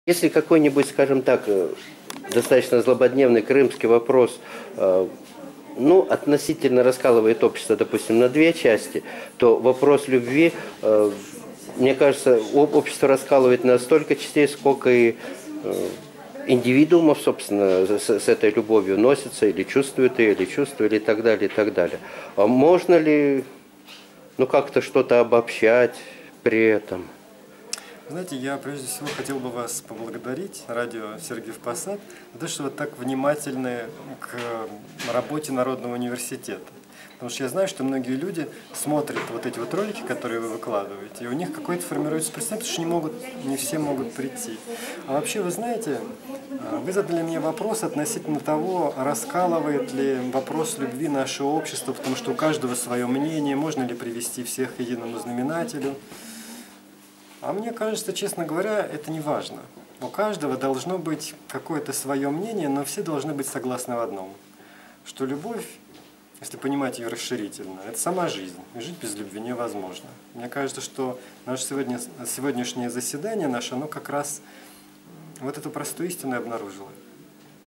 Если какой-нибудь, скажем так, достаточно злободневный крымский вопрос, ну, относительно раскалывает общество, допустим, на две части, то вопрос любви, мне кажется, общество раскалывает на столько частей, сколько и индивидуумов, собственно, с этой любовью носятся, или чувствуют ее, или чувствовали, и так далее, и так далее. А можно ли, ну, как-то что-то обобщать при этом? Знаете, я прежде всего хотел бы вас поблагодарить, радио Сергиев Посад, за то, что вы так внимательны к работе Народного университета. Потому что я знаю, что многие люди смотрят вот эти вот ролики, которые вы выкладываете, и у них какое-то формируется представление, что не все могут прийти. А вообще, вы знаете, вы задали мне вопрос относительно того, раскалывает ли вопрос любви наше общество, потому что у каждого свое мнение, можно ли привести всех к единому знаменателю. А мне кажется, честно говоря, это не важно. У каждого должно быть какое-то свое мнение, но все должны быть согласны в одном. Что любовь, если понимать ее расширительно, это сама жизнь. И жить без любви невозможно. Мне кажется, что наше сегодняшнее заседание наше, оно как раз вот эту простую истину обнаружило.